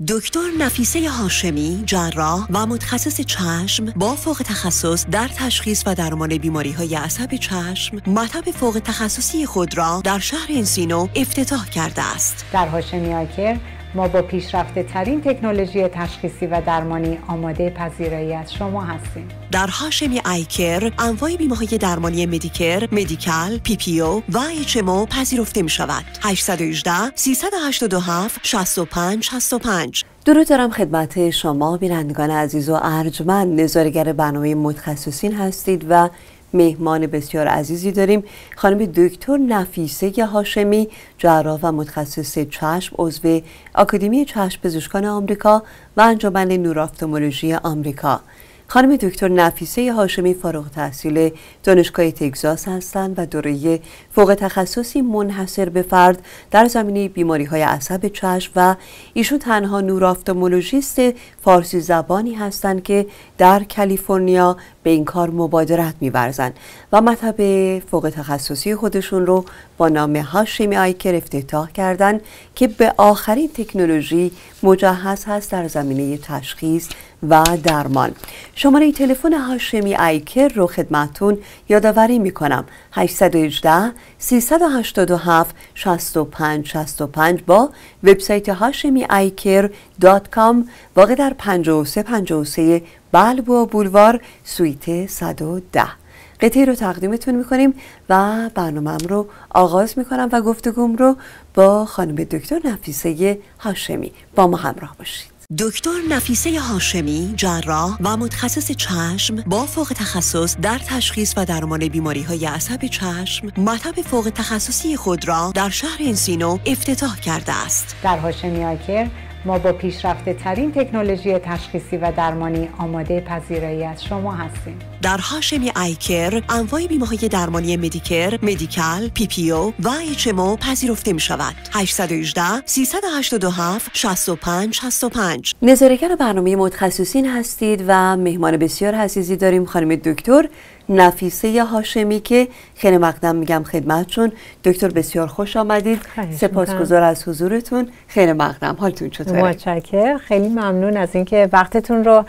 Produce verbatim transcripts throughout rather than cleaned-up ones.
دکتر نفیسه هاشمی، جراح و متخصص چشم با فوق تخصص در تشخیص و درمان بیماری‌های عصب چشم، مطب فوق تخصصی خود را در شهر انسینو افتتاح کرده است. در هاشمی آیکر ما با پیشرفته ترین تکنولوژی تشخیصی و درمانی آماده پذیرایی از شما هستیم. در هاشمی آیکر انواع بیمه‌های درمانی مدیکر، مدیکال، پی پی او و اچ ام او پذیرفته می شود. هشت یک هشت، سه هشت هفت، شش پنج شش پنج. درود دارم خدمت شما بینندگان عزیز و ارجمند. نظاره‌گر برنامه متخصصین هستید و مهمان بسیار عزیزی داریم، خانم دکتر نفیسه هاشمی، جراح و متخصص چشم، عضو آکادمی چشم پزشکان آمریکا و انجمن نورافتالمولوژی آمریکا. خانم دکتر نفیسه هاشمی فارغ التحصیل دانشگاه تگزاس هستند و دوره فوق تخصصی منحصر به فرد در زمینه بیماری‌های عصب چشم و ایشون تنها نورافتالمولوژیست فارسی زبانی هستند که در کالیفرنیا به این کار مبادرت می‌ورزند و مطب فوق تخصصی خودشون رو با نام هاشمی آیکر افتتاح کردند که به آخرین تکنولوژی مجهز هست در زمینه تشخیص و درمان. شماره تلفن هاشمی آیکر رو خدمتتون یادآوری میکنم: هشت یک هشت، سه هشت هفت، شش پنج شش پنج با وبسایت هاشمی آیکر دات کام واقع در پنجاه و سه پنجاه و سه بلبوع بولوار سویت صد و ده. قطعی رو تقدیمتون میکنیم و برنامه‌ام رو آغاز میکنم و گفتگوم رو با خانم دکتر نفیسه هاشمی. با ما همراه باشید. دکتر نفیسه هاشمی، جراح و متخصص چشم با فوق تخصص در تشخیص و درمان بیماری‌های عصب چشم، مطب فوق تخصصی خود را در شهر انسینو افتتاح کرده است. در هاشمی آیکر ما با پیشرفته ترین تکنولوژی تشخیصی و درمانی آماده پذیرایی از شما هستیم. در هاشمی آیکر انواع بیمه‌های درمانی مدیکر، مدیکال، پی پی او و اچ ام او پذیرفته می شود. هشت یک هشت، سه هشت هفت، شش پنج شش پنج. نظاره‌گر برنامه متخصصین هستید و مهمان بسیار عزیزی داریم، خانم دکتر نفیسه هاشمی که خیلی مقدم میگم خدمتشون. دکتر بسیار خوش آمدید. سپاسگزار از حضورتون. خیلی مقدم. حالتون چطوره؟ متشکرم. خیلی ممنون از اینکه وقتتون رو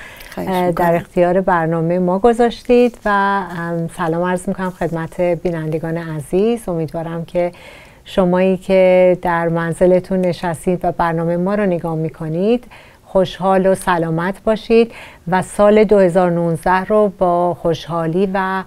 در اختیار برنامه ما گذاشتید و سلام عرض میکنم خدمت بینندگان عزیز. امیدوارم که شمایی که در منزلتون نشستید و برنامه ما رو نگاه میکنید خوشحال و سلامت باشید و سال دو هزار و نوزده رو با خوشحالی و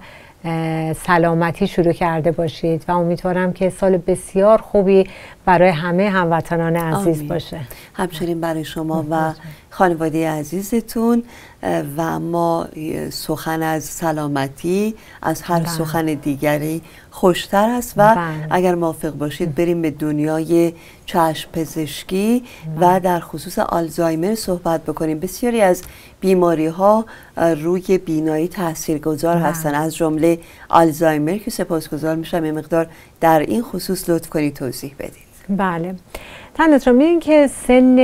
سلامتی شروع کرده باشید و امیدوارم که سال بسیار خوبی برای همه هموطنان عزیز آمین. باشه. همچنین برای شما و خانواده عزیزتون. و ما سخن از سلامتی از هر بله. سخن دیگری خوشتر است و بله. اگر موافق باشید بریم به دنیای چشم پزشکی بله. و در خصوص آلزایمر صحبت بکنیم. بسیاری از بیماری ها روی بینایی تاثیرگذار بله. هستن، از جمله آلزایمر که سپاسگزار میشم یه مقدار در این خصوص لطف کنید توضیح بدید. بله. تنت رو می‌بینید که سن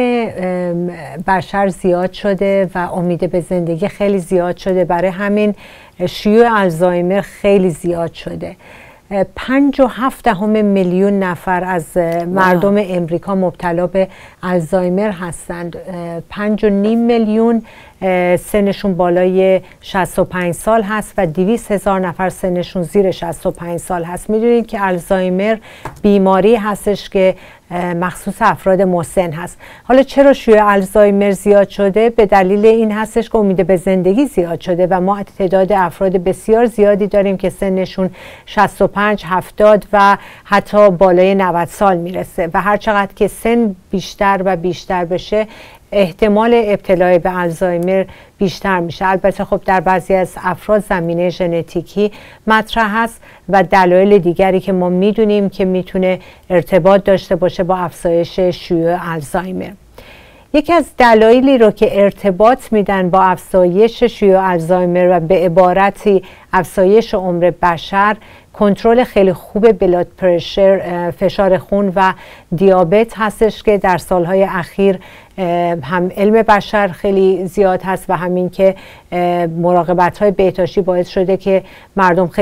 بشر زیاد شده و امید به زندگی خیلی زیاد شده، برای همین شیوع آلزایمر خیلی زیاد شده. پنج و هفت دهم میلیون نفر از مردم امریکا مبتلا به آلزایمر هستند. پنج و نیم میلیون سنشون بالای شصت و پنج سال هست و دویست هزار نفر سنشون زیر شصت و پنج سال هست. میدونید که آلزایمر بیماری هستش که مخصوص افراد مسن هست. حالا چرا شیوع آلزایمر زیاد شده؟ به دلیل این هستش که امید به زندگی زیاد شده و ما تعداد افراد بسیار زیادی داریم که سنشون شصت و پنج، هفتاد و حتی بالای نود سال میرسه و هر چقدر که سن بیشتر و بیشتر بشه احتمال ابتلا به آلزایمر بیشتر میشه. البته خب در بعضی از افراد زمینه ژنتیکی مطرح هست و دلایل دیگری که ما میدونیم که میتونه ارتباط داشته باشه با افزایش شیوع آلزایمر. یکی از دلایلی رو که ارتباط میدن با افزایش شیوع آلزایمر و به عبارتی افزایش عمر بشر، کنترل خیلی خوب بلاد پرشر، فشار خون و دیابت هستش که در سالهای اخیر هم علم بشر خیلی زیاد هست و همین که مراقبت های بهداشتی باعث شده که مردم خیلی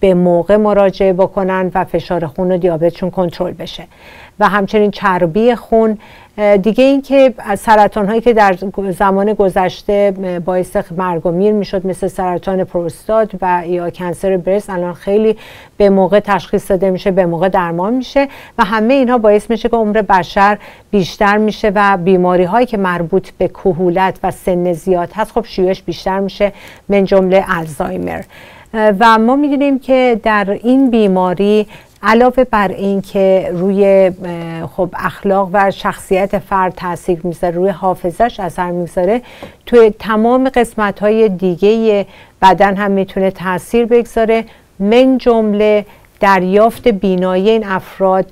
به موقع مراجعه بکنن و فشار خون و دیابتشون کنترل بشه. و همچنین چربی خون. دیگه این که سرطان هایی که در زمان گذشته باعث مرگ و میر میشد مثل سرطان پروستات و یا کنسر برست الان خیلی به موقع تشخیص داده میشه، به موقع درمان میشه و همه اینها باعث میشه که عمر بشر بیشتر میشه و بیماری هایی که مربوط به کهولت و سن زیاد هست خب شیوعش بیشتر میشه، من جمله الزایمر. و ما میدونیم که در این بیماری علاوه بر این که روی خب اخلاق و شخصیت فرد تاثیر میذاره، روی حافظش اثر میذاره، توی تمام قسمت‌های دیگه بدن هم میتونه تاثیر بگذاره، من جمله دریافت بینایی این افراد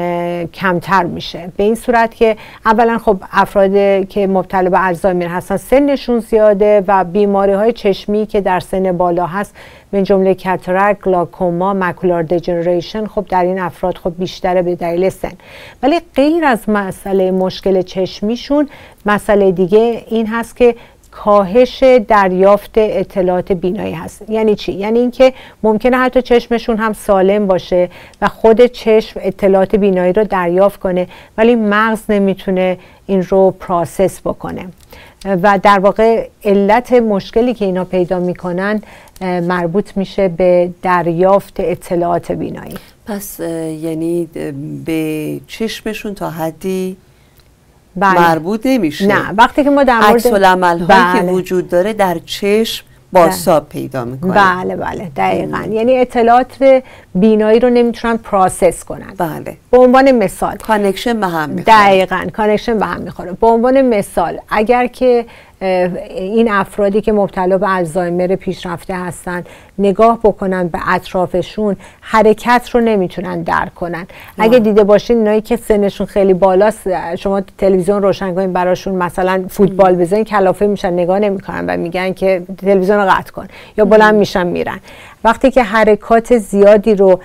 کمتر میشه. به این صورت که اولا خب افراد که مبتلا به الزایمر هستن سنشون زیاده و بیماری های چشمی که در سن بالا هست من جمله کاتاراکت، گلاکوما، ماکولار دژنریشن خب در این افراد خب بیشتره به دلیل سن. ولی غیر از مسئله مشکل چشمیشون مسئله دیگه این هست که کاهش دریافت اطلاعات بینایی هست. یعنی چی؟ یعنی اینکه ممکنه حتی چشمشون هم سالم باشه و خود چشم اطلاعات بینایی رو دریافت کنه ولی مغز نمیتونه این رو پروسس بکنه و در واقع علت مشکلی که اینا پیدا میکنن مربوط میشه به دریافت اطلاعات بینایی. پس یعنی به چشمشون تا حدی بله. مربوط نمیشه. نه، وقتی که ما در مورد عکس‌العمل هایی که وجود داره در چشم بازتاب پیدا میکنه. بله بله دقیقاً. یعنی اطلاعات بینایی رو نمیتونن پروسس کنن. بله. به عنوان مثال کانکشن به هم میخوره. دقیقاً کانکشن به هم میخوره. به عنوان مثال اگر که این افرادی که مبتلا به الزایمر پیشرفته هستن نگاه بکنن به اطرافشون، حرکت رو نمیتونن درک کنن. اگه دیده باشین اینایی که سنشون خیلی بالاست، شما تلویزیون روشن کنین براشون مثلا فوتبال بزنین کلافه میشن، نگاه نمیکنن و میگن که تلویزیون رو قطع کن یا بلند میشن میرن. وقتی که حرکات زیادی رو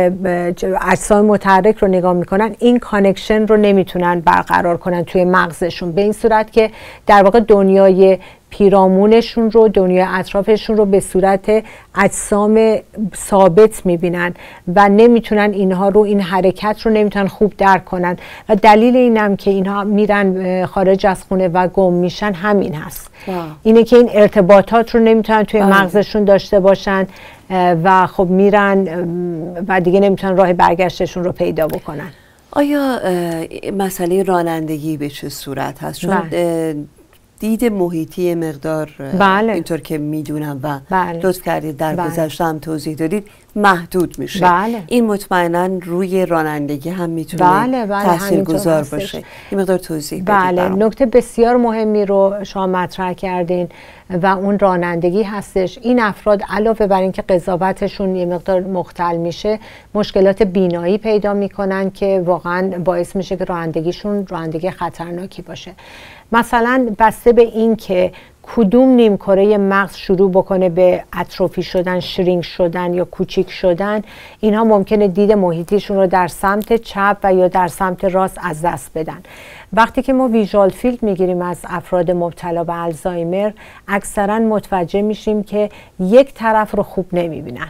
اجسام متحرک رو نگاه میکنن این کانکشن رو نمیتونن برقرار کنن توی مغزشون، به این صورت که در واقع دنیای پیرامونشون رو، دنیای اطرافشون رو به صورت اجسام ثابت میبینن و نمیتونن اینها رو، این حرکت رو نمیتونن خوب درک کنن و دلیل اینم که اینها میرن خارج از خونه و گم میشن همین هست. واو. اینه که این ارتباطات رو نمیتونن توی واو. مغزشون داشته باشن و خب میرن و دیگه نمیتونن راه برگشتشون رو پیدا بکنن. آیا مسئله رانندگی به چه صورت هست؟ چون بله. دید محیطی مقدار بله. اینطور که میدونم و بله. لطف کردید در بله. گذشته هم توضیح دادید محدود میشه. بله. این مطمئنا روی رانندگی هم میتونه بله بله تاثیرگذار باشه. این مقدار توضیح بدید. بله، نکته بسیار مهمی رو شما مطرح کردین و اون رانندگی هستش. این افراد علاوه بر اینکه قضاوتشون یه مقدار مختل میشه، مشکلات بینایی پیدا میکنن که واقعا باعث میشه که رانندگیشون رانندگی خطرناکی باشه. مثلا بسته به این که کدوم نیمکره مغز شروع بکنه به اتروفی شدن، شرینک شدن یا کوچیک شدن، اینها ممکنه دید محیطیشون رو در سمت چپ و یا در سمت راست از دست بدن. وقتی که ما ویژوال فیلد میگیریم از افراد مبتلا به الزایمر، اکثرا متوجه میشیم که یک طرف رو خوب نمیبینن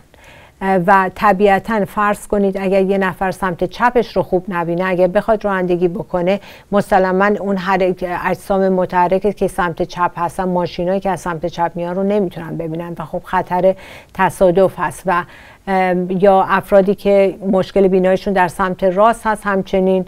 و طبیعتاً فرض کنید اگر یه نفر سمت چپش رو خوب نبینه، اگر بخواد رانندگی بکنه مسلماً اون اجسام متحرکه که سمت چپ هستن، ماشینایی که از سمت چپ میان رو نمیتونن ببینن و خب خطر تصادف هست. و یا افرادی که مشکل بیناییشون در سمت راست هست همچنین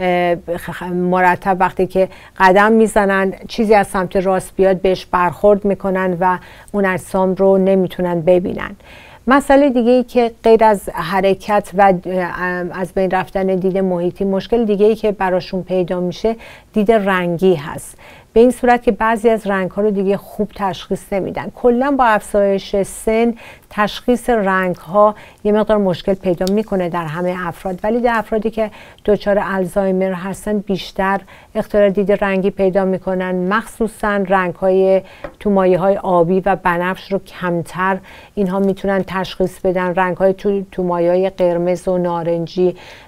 مرتب وقتی که قدم میزنن چیزی از سمت راست بیاد بهش برخورد میکنن و اون اجسام رو نمیتونن ببینن. مسئله دیگه ای که غیر از حرکت و از بین رفتن دید محیطی، مشکل دیگه ای که براشون پیدا میشه دید رنگی هست. به این صورت که بعضی از رنگ ها رو دیگه خوب تشخیص نمیدن. کلا با افزایش سن تشخیص رنگ ها یه مقدار مشکل پیدا میکنه در همه افراد، ولی در افرادی که دچار الزایمر هستن بیشتر اختلال دید رنگی پیدا میکنن، مخصوصا رنگ های تو مایه های آبی و بنفش رو کمتر اینها میتونن تشخیص بدن. رنگ های تو, تو مایه های قرمز و نارنجی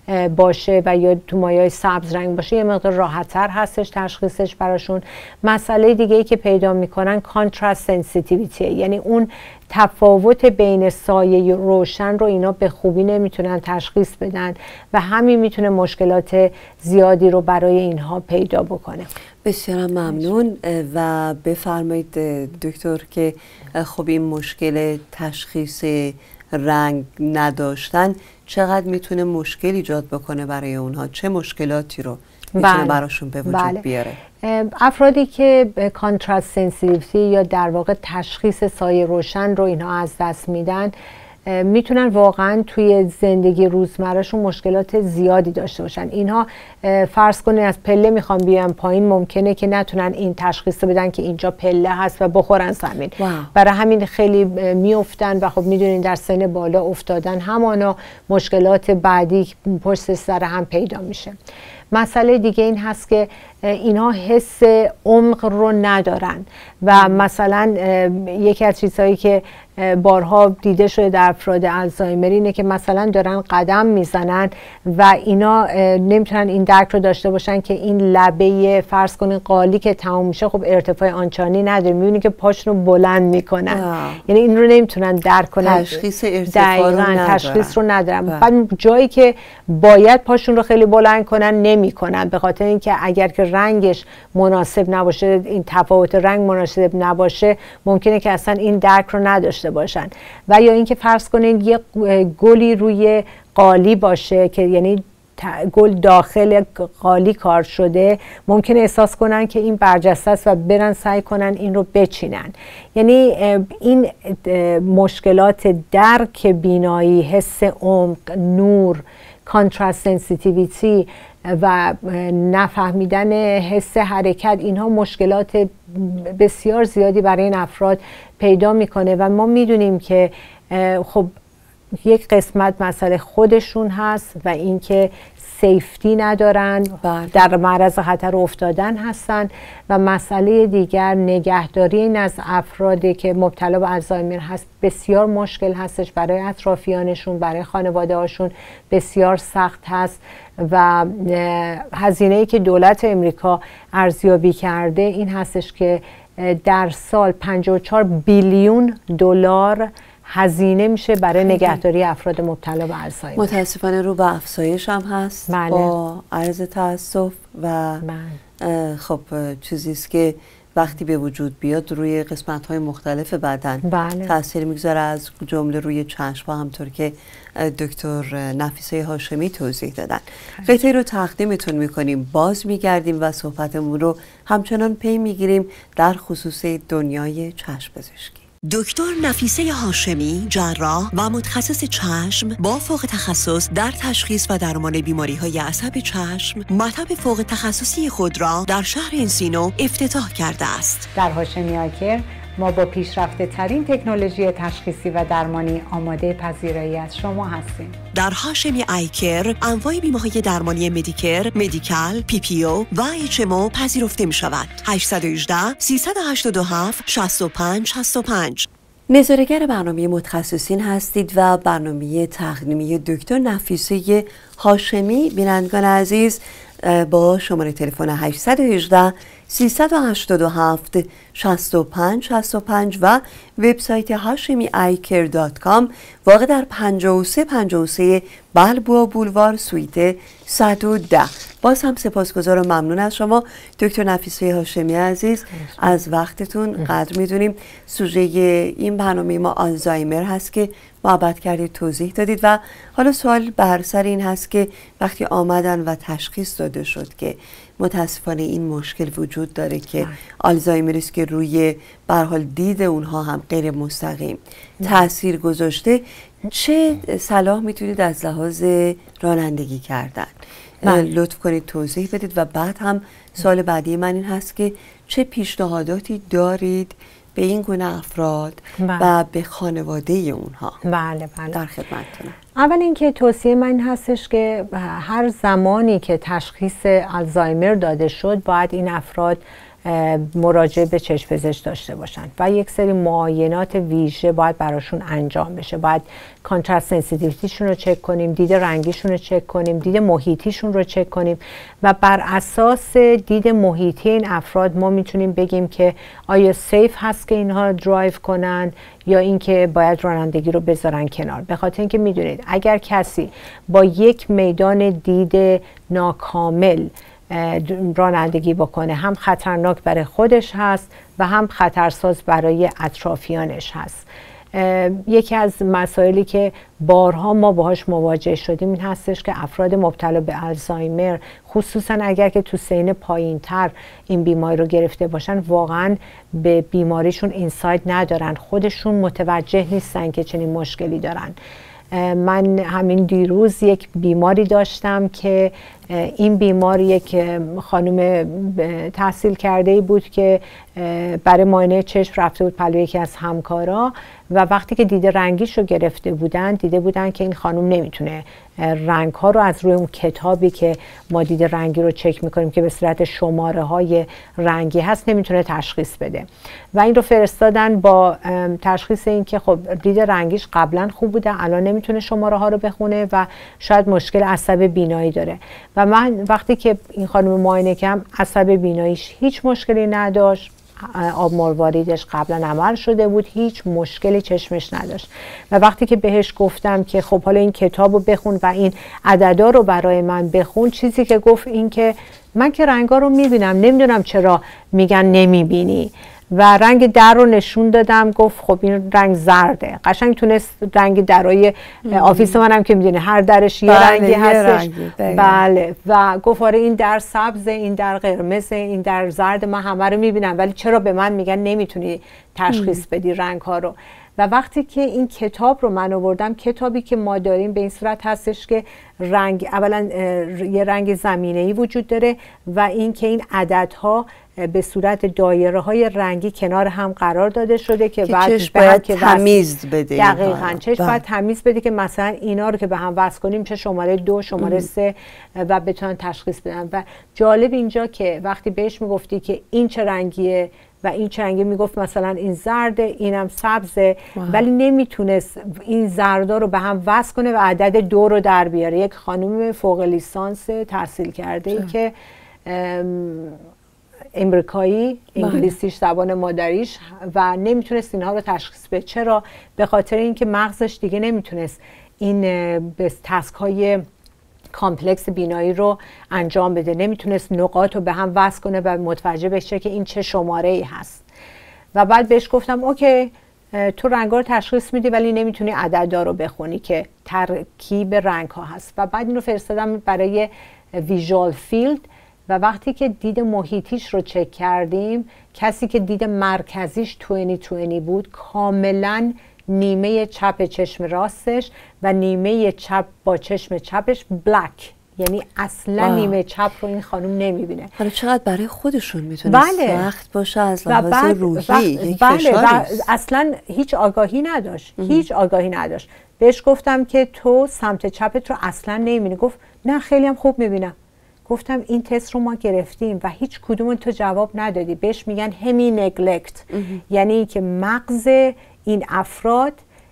باشه و یا تو مایه‌های سبز رنگ باشه یه مقدار راحت‌تر هستش تشخیصش براشون. مسئله دیگه ای که پیدا میکنن کانتراست سنسیتیویتی، یعنی اون تفاوت بین سایه روشن رو اینا به خوبی نمیتونن تشخیص بدن و همین میتونه مشکلات زیادی رو برای اینها پیدا بکنه. بسیار ممنون و بفرمایید دکتر که خب این مشکل تشخیص رنگ نداشتن چقدر میتونه مشکل ایجاد بکنه برای اونها، چه مشکلاتی رو میتونه بله. براشون به وجود بله. بیاره؟ افرادی که کانتراست سنسیتیویتی یا در واقع تشخیص سایه روشن رو اینها از دست میدن میتونن واقعا توی زندگی روزمرهشون مشکلات زیادی داشته باشن. اینها فرض کنید از پله میخوان بیان پایین، ممکنه که نتونن این تشخیص بدن که اینجا پله هست و بخورن زمین. برای همین خیلی میافتن و خب میدونین در سن بالا افتادن همانا مشکلات بعدی پشت سر هم پیدا میشه. مسئله دیگه این هست که اینها حس عمق رو ندارن و مثلا یکی از چیزهایی که بارها دیده شده در افراد آلزایمر اینه که مثلا دارن قدم میزنن و اینا نمیتونن این درک رو داشته باشن که این لبه فرض کنین قالی که تموم میشه خب ارتفاع آنچانی نداره، میبینی که پاشون رو بلند میکنن آه. یعنی این رو نمیتونن درک کنن، تشخیص ارتفاع رو ندارن. تشخیص رو ندارن. بعد جایی که باید پاشون رو خیلی بلند کنن نمیکنن، به خاطر اینکه اگر که رنگش مناسب نباشه، این تفاوت رنگ مناسب نباشه، ممکنه که اصلا این درک رو نداشته باشن. و یا اینکه فرض کنین یه گلی روی قالی باشه که یعنی گل داخل قالی کار شده، ممکنه احساس کنن که این برجسته است و برن سعی کنن این رو بچینن. یعنی این مشکلات درک بینایی، حس عمق، نور، کانتراست سنسیتیویتی و نفهمیدن حس حرکت، اینها مشکلات بسیار زیادی برای این افراد پیدا میکنه و ما میدونیم که خب یک قسمت مسئله خودشون هست و اینکه سیفتی ندارن، در معرض خطر افتادن هستن و مسئله دیگر نگهداری این از افرادی که مبتلا به آلزایمر هست بسیار مشکل هستش، برای اطرافیانشون، برای خانواده هاشون بسیار سخت هست و هزینه‌ای که دولت امریکا ارزیابی کرده این هستش که در سال پنجاه و چهار بیلیون دلار هزینه میشه برای نگهداری افراد مبتلا به آلزایمر. متاسفانه رو به افزایش هم هست بله. با عرض تاسف و بله. خب چیزی است که وقتی به وجود بیاد روی قسمت‌های مختلف بدن بله. تأثیر میگذاره، از جمله روی چشم، همطور که دکتر نفیسه هاشمی توضیح دادن. قطعی رو تقدیمتون میکنیم، باز میگردیم و صحبتمون رو همچنان پی میگیریم در خصوص دنیای چشم پزشکی. دکتر نفیسه هاشمی، جراح و متخصص چشم با فوق تخصص در تشخیص و درمان بیماری‌های عصب چشم، مطب فوق تخصصی خود را در شهر انسینو افتتاح کرده است. در هاشمی آیکر ما با پیشرفته ترین تکنولوژی تشخیصی و درمانی آماده پذیرایی از شما هستیم. در هاشمی آیکر انواع بیمه‌های درمانی مدیکر، مدیکال، پی پی او و اچ ام او پذیرفته می شود. هشت یک هشت سه هشت هفت شش پنج شش پنج. نظاره‌گر برنامه متخصصین هستید و برنامه تقدیمی دکتر نفیسه هاشمی. بینندگان عزیز، با شماره تلفن هشت یک هشت سه هشت هفت شش پنج شش پنج و وبسایت هاشمی آی کر دات کام واقع در پنجاه و سه پنجاه و سه بلبوع بولوار سویت صد و ده. باز هم سپاسگزار و ممنون از شما دکتر نفیسه هاشمی عزیز از وقتتون. قدر میدونیم سوژه این برنامه ما آلزایمر هست که محبت کردید، توضیح دادید و حالا سوال بر سر این هست که وقتی آمدن و تشخیص داده شد که متاسفانه این مشکل وجود داره که آلزایمر است که روی به هر حال دید اونها هم غیر مستقیم تأثیر گذاشته، چه صلاح میتونید از لحاظ رانندگی کردن لطف کنید توضیح بدید و بعد هم سوال بعدی من این هست که چه پیشنهاداتی دارید به این گونه افراد بله. و به خانواده اونها؟ بله بله در خدمتتونم. اول اینکه توصیه من این هستش که هر زمانی که تشخیص آلزایمر داده شد باید این افراد مراجعه به چشم پزشک داشته باشن و یک سری معاینات ویژه باید براشون انجام بشه. باید کانتراست سنسیتیویتیشون رو چک کنیم، دید رنگیشون رو چک کنیم، دید محیطیشون رو چک کنیم و بر اساس دید محیطی این افراد ما میتونیم بگیم که آیا سیف هست که اینها درایو کنن یا اینکه باید رانندگی رو بذارن کنار. به خاطر اینکه میدونید اگر کسی با یک میدان دید ناکامل رانندگی بکنه، هم خطرناک برای خودش هست و هم خطرساز برای اطرافیانش هست. یکی از مسائلی که بارها ما باهاش مواجه شدیم این هستش که افراد مبتلا به آلزایمر، خصوصا اگر که تو سن پایین‌تر این بیماری رو گرفته باشن، واقعا به بیماریشون اینسایت ندارن، خودشون متوجه نیستن که چنین مشکلی دارن. من همین دیروز یک بیماری داشتم که این بیمار یک خانم تحصیل کرده ای بود که برای معاینه چشم رفته بود پلوی یکی از همکارا و وقتی که دیده رنگیش رو گرفته بودن دیده بودن که این خانم نمیتونه رنگ ها رو از روی اون کتابی که ما دیده رنگی رو چک میکنیم که به صورت شماره های رنگی هست نمیتونه تشخیص بده و این رو فرستادن با تشخیص این که خب دیده رنگیش قبلا خوب بوده، الان نمیتونه شماره ها رو بخونه و شاید مشکل عصب بینایی داره. و من وقتی که این خانم معاینه کردم عصب بیناییش هیچ مشکلی نداشت، آب مرواریدش قبلا عمل شده بود، هیچ مشکلی چشمش نداشت و وقتی که بهش گفتم که خب حالا این کتاب رو بخون و این عددا رو برای من بخون، چیزی که گفت این که من که رنگا رو میبینم، نمیدونم چرا میگن نمیبینی و رنگ در رو نشون دادم، گفت خب این رنگ زرده. قشنگ تونست رنگ درای آفیس منم که میدونه هر درش یه بله، رنگی هستش رنگی. بله و گفت آره این در سبز، این در قرمز، این در زرد، من همه رو میبینم ولی چرا به من میگن نمیتونی تشخیص بدی رنگ ها رو. و وقتی که این کتاب رو من آوردم، کتابی که ما داریم به این صورت هستش که رنگ اولا یه رنگ زمینه‌ای وجود داره و این که این عددها به صورت دایره های رنگی کنار هم قرار داده شده که, که بعد چشم باید که تمیز بده. دقیقاً چشم باید تمیز بده که مثلا اینا رو که به هم وصل کنیم چه شماره دو، شماره سه و بتونن تشخیص بدن. و جالب اینجا که وقتی بهش میگفتی که این چه رنگیه و این چه رنگی، میگفت مثلا این زرده، اینم سبزه، ولی نمیتونست این زردا رو به هم وصل کنه و عدد دو رو در بیاره. یک خانم فوق لیسانس تحصیل کرده ای که امریکایی، انگلیسیش زبان مادریش و نمیتونست اینها رو تشخیص بده. چرا؟ به خاطر اینکه مغزش دیگه نمیتونست این به تسک های کامپلکس بینایی رو انجام بده، نمیتونست نقاط رو به هم وصل کنه و متوجه بشه که این چه شماره ای هست. و بعد بهش گفتم اوکی تو رنگا رو تشخیص میدی ولی نمیتونی عددا رو بخونی که ترکیب رنگ ها هست. و بعد اینو فرستادم برای ویژوال فیلد و وقتی که دید محیطیش رو چک کردیم، کسی که دید مرکزیش بیست بیست بود کاملا نیمه چپ چشم راستش و نیمه چپ با چشم چپش بلک، یعنی اصلا آه. نیمه چپ رو این خانم نمیبینه. حالا چقدر برای خودشون میتونه بله. سخت باشه از لحاظ روحی، یک بله و اصلا هیچ آگاهی نداشت اه. هیچ آگاهی نداشت. بهش گفتم که تو سمت چپت رو اصلا نمیبینی. گفت نه خیلی هم خوب میبینم. گفتم این تست رو ما گرفتیم و هیچ کدوم تو جواب ندادی. بهش میگن همی نگلکت، یعنی که مغز این افراد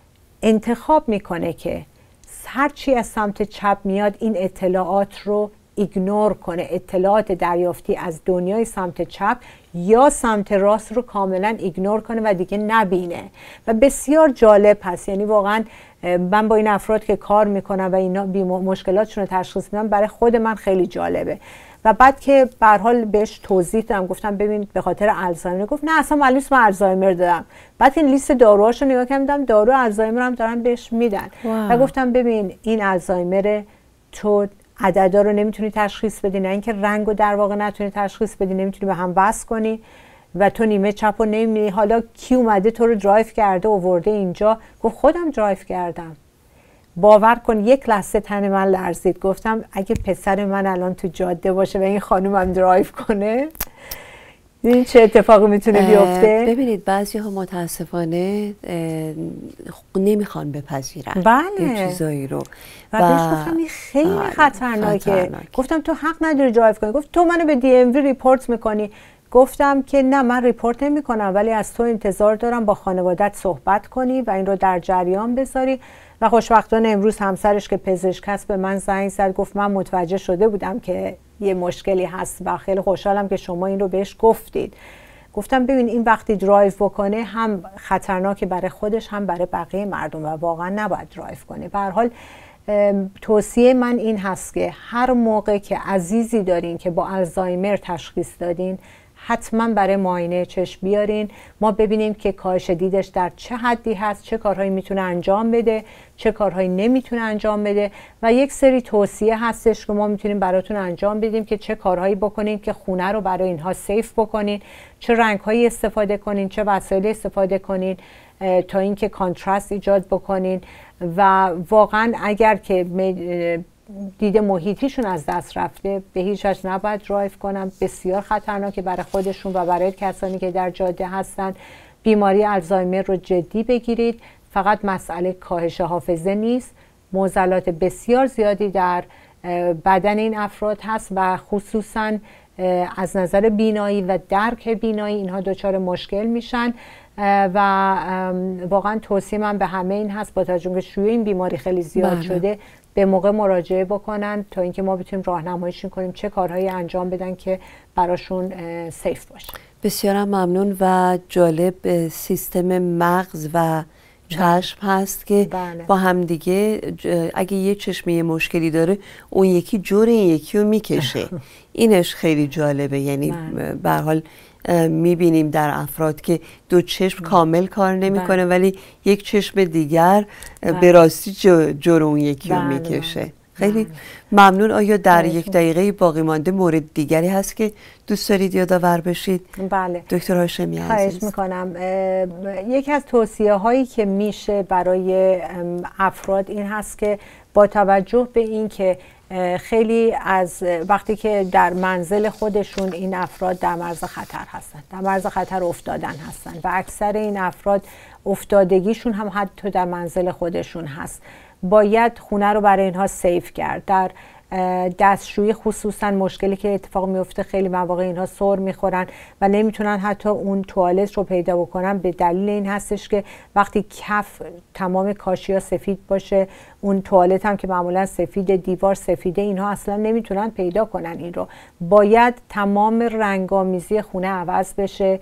انتخاب میکنه که هرچی از سمت چپ میاد این اطلاعات رو ایگنور کنه، اطلاعات دریافتی از دنیای سمت چپ یا سمت راست رو کاملا ایگنور کنه و دیگه نبینه. و بسیار جالب هست، یعنی واقعا من با این افراد که کار میکنم و اینا مشکلاتشون رو تشخیص میدم برای خود من خیلی جالبه. و بعد که به هر حال بهش توضیح دادم، گفتم ببین به خاطر آلزایمر، گفت نه اصلا معلومه من آلزایمر دارم. بعد این لیست داروهاشو نگاه کردم، دارو آلزایمر هم دارن بهش میدن واو. و گفتم ببین این آلزایمر، تو عددا رو نمیتونی تشخیص بدی، نه اینکه رنگو در واقع نتونی تشخیص بدی، نمیتونی به هم وصل کنی و تو نیمه چپ رو نمیبینی. حالا کی اومده تو رو درایو کرده آورده اینجا؟ گفت خودم درایو کردم. باور کن یک لحظه تن من لرزید. گفتم اگه پسر من الان تو جاده باشه و این خانوم هم درایو کنه این چه اتفاقی میتونه بیفته؟ ببینید بعضی ها متاسفانه نمیخوان بپذیرن بله. یه چیزایی رو و بهش گفتم این خیلی بله. خطرناکه. خطرناک. گفتم تو حق نداری درایو کنی. گفت تو منو به دی ام وی ریپورت میکنی. گفتم که نه من ریپورت نمی کنم، ولی از تو انتظار دارم با خانوادت صحبت کنی و این رو در جریان بذاری. و خوشبختانه امروز همسرش که پزشک هست به من زنگ زد، گفت من متوجه شده بودم که یه مشکلی هست و خیلی خوشحالم که شما این رو بهش گفتید. گفتم ببین این وقتی درایو بکنه هم خطرناکه برای خودش هم برای بقیه مردم و واقعا نباید درایو کنه. به هر حال توصیه من این هست که هر موقع که عزیزی دارین که با آلزایمر تشخیص دادین، حتما برای معاینه چشم بیارین، ما ببینیم که کاهش دیدش در چه حدی هست، چه کارهایی میتونه انجام بده، چه کارهایی نمیتونه انجام بده. و یک سری توصیه هستش که ما میتونیم براتون انجام بدیم که چه کارهایی بکنین که خونه رو برای اینها سیف بکنین، چه رنگهایی استفاده کنین، چه وسایل استفاده کنین تا اینکه کانترست ایجاد بکنین. و واقعا اگر که دید محیطیشون از دست رفته به هیچ وجه نباید درایو کنن، بسیار خطرناکه برای خودشون و برای کسانی که در جاده هستن. بیماری آلزایمر رو جدی بگیرید، فقط مسئله کاهش حافظه نیست، معضلات بسیار زیادی در بدن این افراد هست و خصوصا از نظر بینایی و درک بینایی اینها دچار مشکل میشن. و واقعا توصیه من به همه این هست با توجه به شیوع این بیماری خیلی زیاد بله. شده، به موقع مراجعه بکنن تا اینکه ما بتونیم راهنماییشون کنیم چه کارهایی انجام بدن که براشون سیف باشه. بسیار ممنون. و جالب سیستم مغز و چشم هست که بله. با هم دیگه اگه یه چشمه مشکلی داره اون یکی جور این یکی رو میکشه. اینش خیلی جالبه. یعنی به هر حال میبینیم در افراد که دو چشم کامل کار نمیکنه ولی یک چشم دیگر به راستی جور اون یکی رو میکشه. خیلی ممنون. آیا در یک دقیقه باقی مانده مورد دیگری هست که دوست دارید یادآور بشید؟ بله دکتر هاشمی عزیز. خواهش میکنم. یکی از توصیه هایی که میشه برای افراد این هست که با توجه به این که خیلی از وقتی که در منزل خودشون این افراد در معرض خطر هستن، در معرض خطر افتادن هستن و اکثر این افراد افتادگیشون هم حتی در منزل خودشون هست، باید خونه رو برای اینها سیف کرد. در دستشویی خصوصا مشکلی که اتفاق میفته خیلی مواقع اینها سر میخورن و نمیتونن حتی اون توالت رو پیدا بکنن، به دلیل این هستش که وقتی کف تمام کاشیا سفید باشه، اون توالت هم که معمولا سفید، دیوار سفیده، اینها اصلا نمیتونن پیدا کنن. این رو باید تمام رنگامیزی خونه عوض بشه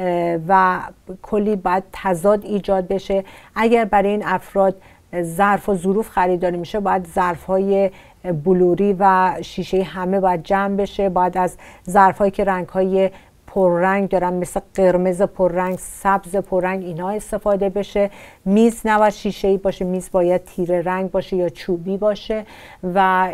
و کلی باید تضاد ایجاد بشه. اگر برای این افراد ظرف و ظروف خریداری میشه، باید ظرف‌های بلوری و شیشه همه باید جمع بشه، باید از ظرف‌هایی که رنگ‌های پررنگ دارن مثل قرمز پررنگ، سبز پررنگ، اینها استفاده بشه. میز نباید شیشه‌ای باشه، میز باید تیره رنگ باشه یا چوبی باشه و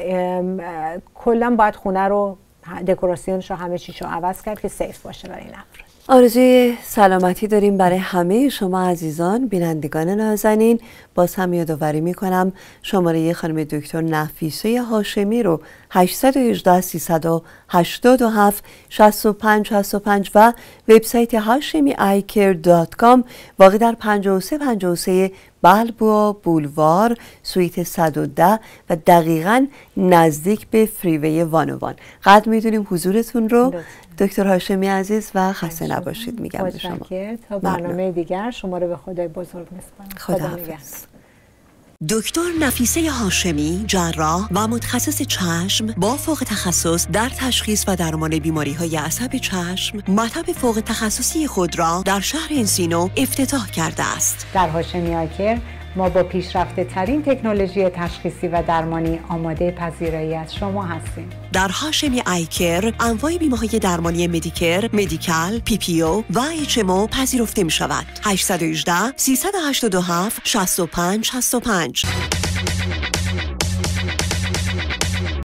کلا باید خونه رو دکوراسیونش رو همه چیشو عوض کرد که سیف باشه برای این افراد. آرزوی سلامتی داریم برای همه شما عزیزان بینندگان نازنین. باز هم یادآوری میکنم شماره خانم دکتر نفیسه هاشمی رو هشت یک هشت سه هشت هفت شش پنج شش پنج و وبسایت هاشمی آی کیر دات کام واقع در پنجاه و سه پنجاه و سه بلبوع بولوار سویت صد و ده و دقیقاً نزدیک به فریوی وانوان. قدر میدونیم حضورتون رو دکتر هاشمی عزیز و خسته نباشید میگم به شما. تا برنامه دیگر شما رو به خدای بزرگ میسپارم. خدا حافظ. دکتر نفیسه هاشمی، جراح و متخصص چشم با فوق تخصص در تشخیص و درمان بیماری‌های عصب چشم، مطب فوق تخصصی خود را در شهر انسینو افتتاح کرده است. در هاشمی آی کیر ما با پیشرفته ترین تکنولوژی تشخیصی و درمانی آماده پذیرایی از شما هستیم. در هاشمی آی کیر انواع بیمه‌های درمانی مدیکر، مدیکال، پی پی او و اچ ام او پذیرفته می شود. هشت یک هشت سه هشت هفت شش پنج شش پنج